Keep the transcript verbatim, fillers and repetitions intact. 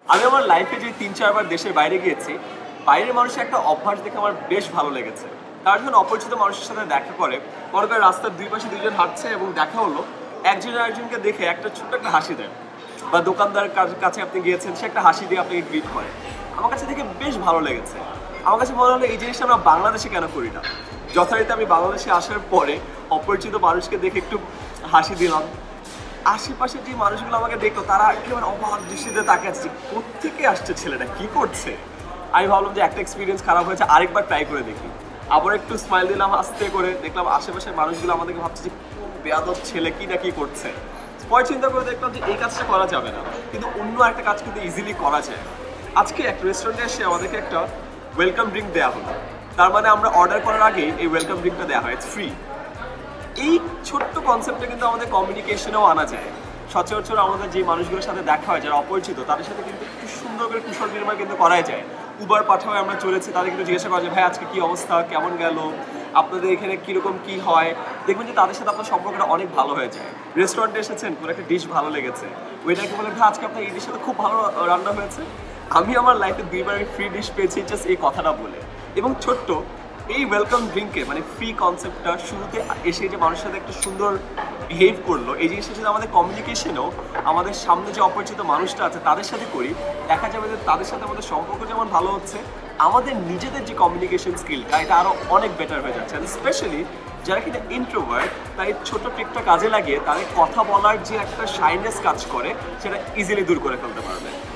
আমি আমার লাইফে যে তিন চারবার দেশের বাইরে গিয়েছি, বাইরের মানুষের একটা অভ্যাস দেখে আমার বেশ ভালো লেগেছে। তারা যখন অপরিচিত মানুষের সাথে দেখা করে, মনে করেন রাস্তার দুই পাশে দুইজন হাঁটছে এবং দেখা হলো, একজন আরেকজনকে দেখে একটা ছোট্ট একটা হাসি দেয়, বা দোকানদার কাছে আপনি গিয়েছেন, সে একটা হাসি দিয়ে আপনাকে গ্রিট করে। আমার কাছে দেখে বেশ ভালো লেগেছে। আমার কাছে মনে হলো এই জিনিসটা আমরা বাংলাদেশে কেন করি না। যথারীতি আমি বাংলাদেশে আসার পরে অপরিচিত মানুষকে দেখে একটু হাসি দিলাম। আশেপাশে যে মানুষগুলো আমাকে দেখতো তারা একেবারে অবাক দৃষ্টিতে তাকিয়ে আছে, কোত্থেকে আসছে ছেলেটা, কি করছে। আমি ভাবলাম যে একটা এক্সপিরিয়েন্স খারাপ হয়েছে, আরেকবার ট্রাই করে দেখি। আবার একটু স্মাইল দিলাম আস্তে করে, দেখলাম আশেপাশের মানুষগুলো আমাদেরকে ভাবছে যে বেয়াদব ছেলে কি না কি করছে। পরে চিন্তা করে দেখলাম যে এই কাজটা করা যাবে না, কিন্তু অন্য একটা কাজ কিন্তু ইজিলি করা যায়। আজকে একটা রেস্টুরেন্টে এসে আমাদেরকে একটা ওয়েলকাম ড্রিঙ্ক দেওয়া হলো। তার মানে আমরা অর্ডার করার আগে এই ওয়েলকাম ড্রিঙ্কটা দেওয়া হয়, ইটস ফ্রি। এই ছোট্ট কনসেপ্টটা কিন্তু আমাদের কমিউনিকেশনেও আনা যায়। সচরাচর আমাদের যে মানুষগুলোর সাথে দেখা হয় যারা অপরিচিত, তাদের সাথে কিন্তু একটু সুন্দর করে কুশল বিনিময় কিন্তু করাই যায়। উবার পাঠায় আমরা চলেছি, তাদের কিন্তু জিজ্ঞাসা করা যায়, ভাই আজকে কী অবস্থা, কেমন গেল, আপনাদের এখানে কীরকম কী হয়। দেখবেন যে তাদের সাথে আপনার সম্পর্কটা অনেক ভালো হয়ে যায়। রেস্টুরেন্টে এসেছেন, কোনো একটা ডিশ ভালো লেগেছে, ওইটাকে বলে ভাই আজকে আপনার এই ডিশটা খুব ভালো রান্না হয়েছে। আমি আমার লাইফে দুইবার আমি ফ্রি ডিশ পেয়েছি জাস্ট এই কথাটা বলে। এবং ছোট্ট এই ওয়েলকাম ড্রিঙ্কে মানে ফ্রি কনসেপ্টটা শুরুতে এসে যে মানুষের সাথে একটা সুন্দর বিহেভ করলো, এই জিনিসটা যদি আমাদের কমিউনিকেশনেও আমাদের সামনে যে অপরিচিত মানুষটা আছে তাদের সাথে করি, দেখা যাবে যে তাদের সাথে আমাদের সম্পর্ক যেমন ভালো হচ্ছে, আমাদের নিজেদের যে কমিউনিকেশন স্কিলটা এটা আরও অনেক বেটার হয়ে যাচ্ছে। স্পেশালি যারা কিন্তু ইন্ট্রোভার্ট, তাই ছোট ট্রিকটা কাজে লাগিয়ে তাদের কথা বলার যে একটা শাইনেস কাজ করে সেটা ইজিলি দূর করে ফেলতে পারবে।